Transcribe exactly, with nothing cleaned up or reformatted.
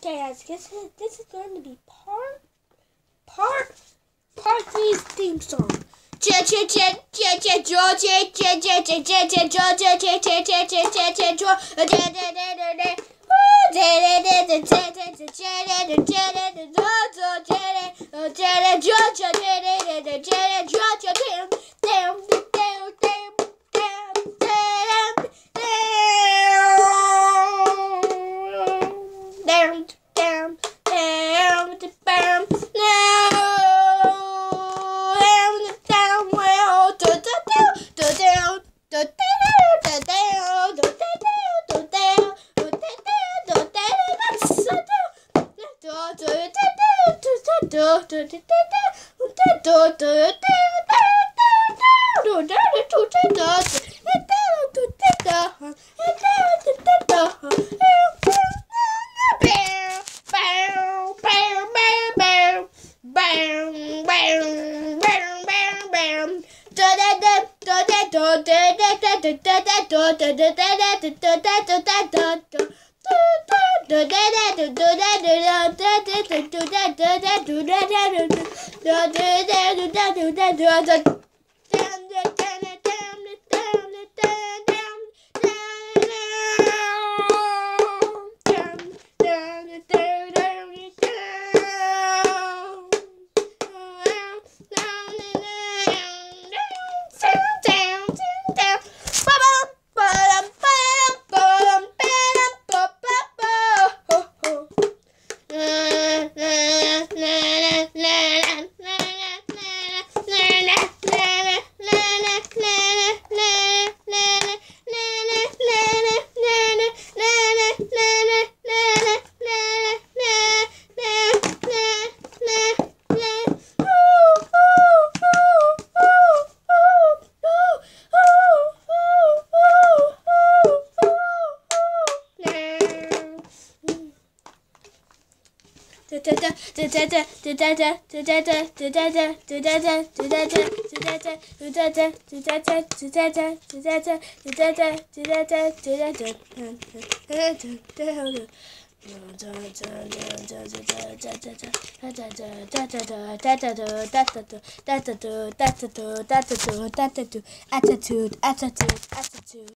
Okay, guys, guess what? This is going to be part, part, part three's theme song. Down, down, down, down, down, well, down, down, down, attitude, attitude, attitude, attitude.